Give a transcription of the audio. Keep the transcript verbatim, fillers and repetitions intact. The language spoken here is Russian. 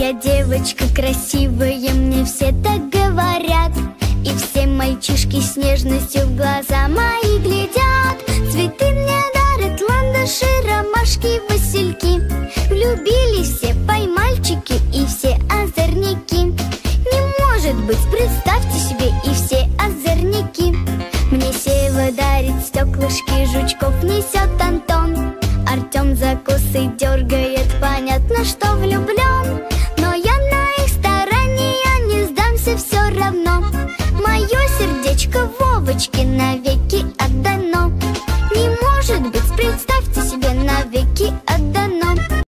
Я девочка красивая, мне все так говорят. И все мальчишки с нежностью в глаза мои глядят. Цветы мне дарят ландыши, ромашки, васильки. Влюбились все поймальчики и все озорники. Не может быть, представьте себе, и все озорники. Мне сева дарит стеклышки, жучков несет Антон. Артем за косы дергает, понятно, что влюблен.